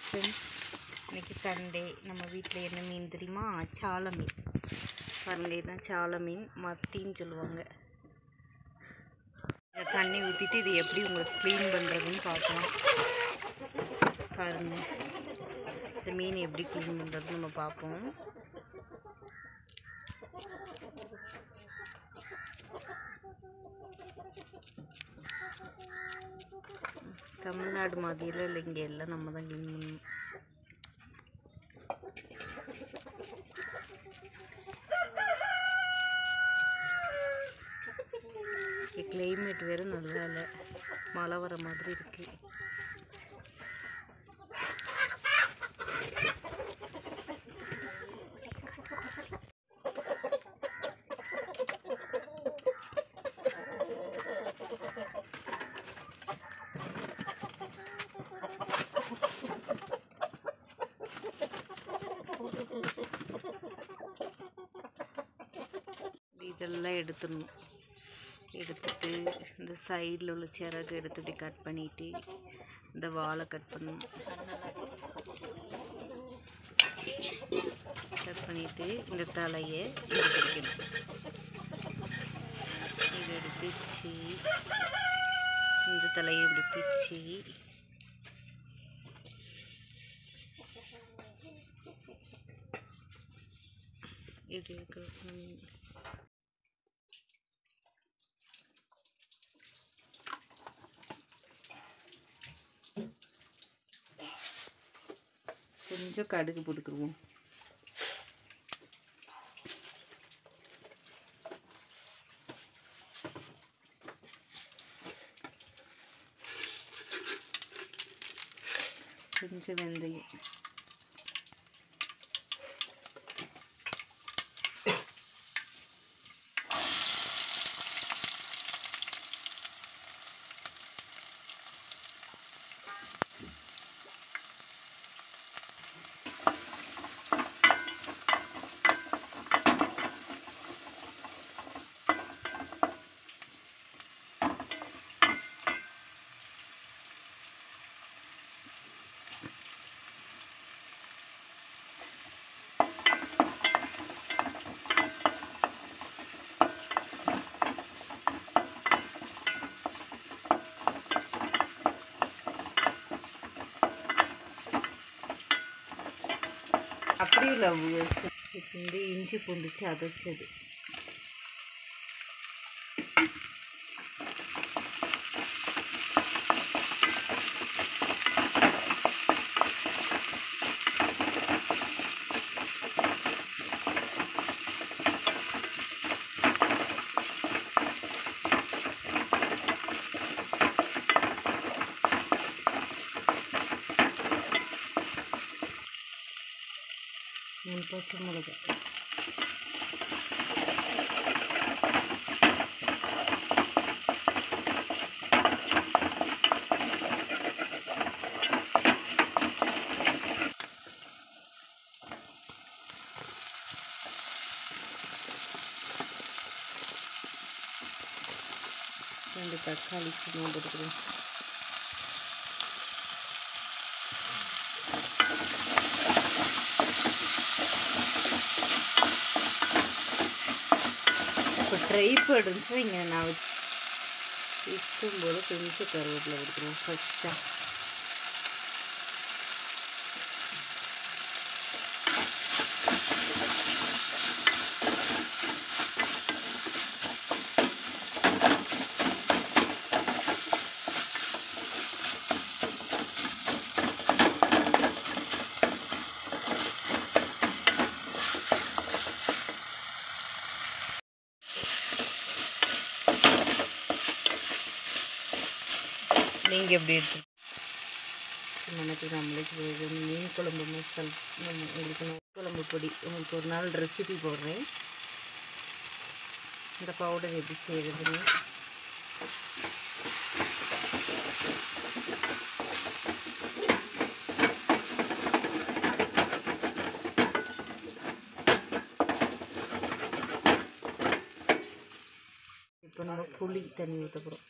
Friends, இன்றைக்கி Sunday. நம்ம வீட்டில் என்ன மீன் தெரியுமா? சால மீன். பாருங்க, இதுதான் சால மீன், மத்தின்னு சொல்லுவாங்க. தண்ணி ஊற்றிட்டு இது எப்படி உங்களுக்கு க்ளீன் பண்ணுறதுன்னு பார்க்கலாம். பாருங்கள், இந்த மீன் எப்படி க்ளீன் பண்ணுறது நம்ம பார்ப்போம். தமிழ்நாடு மாதிரியெல்லாம் இல்லை, இங்கே எல்லாம் நம்ம தான் க்ளீன் பண்ணணும். கிளைமேட் வேறு நல்லா இல்லை, மழை வர மாதிரி இருக்கு. இதெல்லாம் எடுத்துடணும். எடுத்துட்டு இந்த சைடில் உள்ள சிறகு எடுத்து இப்படி கட் பண்ணிட்டு இந்த வாழை கட் பண்ணணும். கட் பண்ணிட்டு இந்த தலையை பிடிக்கணும். இதை பிச்சு இந்த தலையை இப்படி பிச்சு இப்படி இருக்கணும். கொஞ்சம் கடுகு போட்டுக்குருவோம். கொஞ்சம் வெந்தயம், அப்படி இல்லை, வந்து இஞ்சி பூண்டு அதைச்சது. பச்சை மிளகாய், ரெண்டு தக்காளி சின்ன போட்டுக்கிறேன். இப்போ ட்ரைப்பேட் இருந்துச்சுன்னா இங்கே நான் வைக்கும்போது கொஞ்சம் கருவேப்பிலை கொடுக்குறேன் ஃபஸ்ட்டாக. நீங்கள் எப்படி எடுத்து நமக்கு நம்மளுக்கு மீன் குழம்பு மசால் உங்களுக்கு குழம்பு பொடி உங்களுக்கு ஒரு நாள் ரெசிபி போடுறேன். இந்த பவுடர் எப்படி செய்கிறதுன்னு இப்போ நம்ம புளி தண்ணி ஊற்ற போகிறோம்.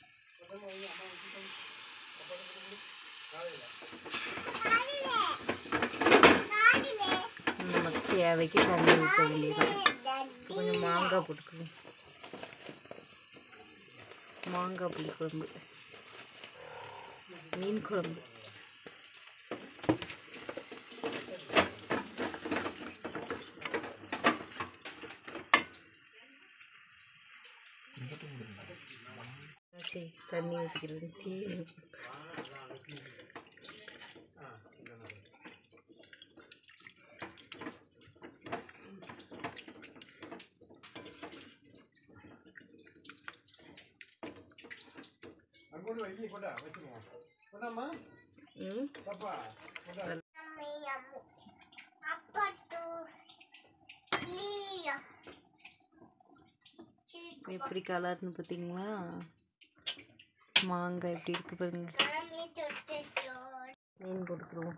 தேவைக்கு கம்மி ஊற்ற வேண்டியதான். கொஞ்சம் மாங்காய் போட்டுக்கணும். மாங்காய் புளி குழம்பு, மீன் குழம்பு. சரி, தண்ணி ஊற்றிக்கிறது. எப்படி கலர்னு பார்த்தீங்களா? மாங்காய் எப்படி இருக்கு பாருங்க. மீன் போட்டுக்கிறோம்.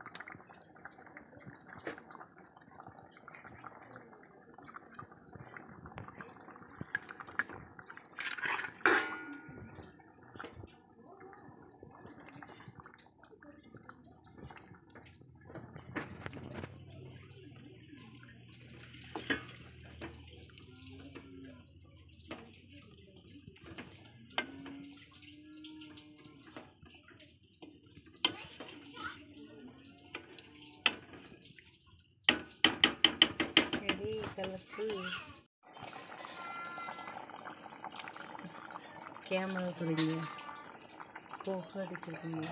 கலக்கு கேமரா துடிங்க போக அடிச்சிருக்கீங்க.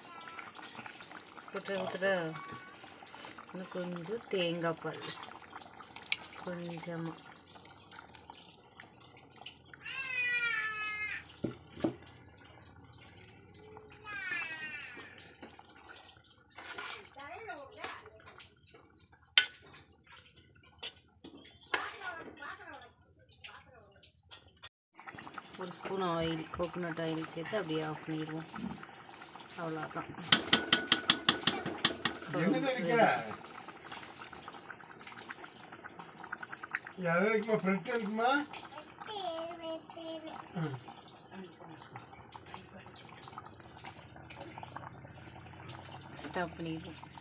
ஊற்றுற இன்னும் கொஞ்சம் தேங்காய் பால் கொஞ்சமாக. ஒரு ஸ்பூன் ஆயில், கோகோனட் ஆயில் சேர்த்து அப்படியே ஆஃப் பண்ணிடுவோம். அவ்வளோதான். ஸ்டாப் பண்ணிடுவோம்.